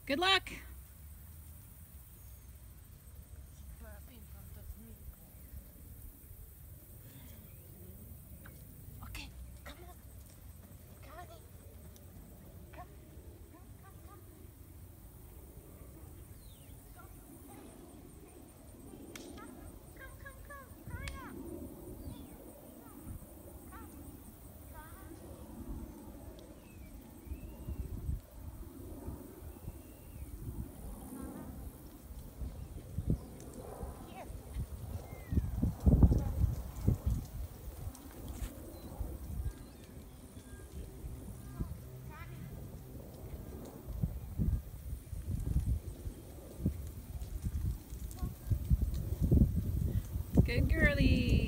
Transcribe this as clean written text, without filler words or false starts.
Good luck. Okay, come on. Connie. Come, come, come, come. Come. Hurry up. Come. Here. Good girlie.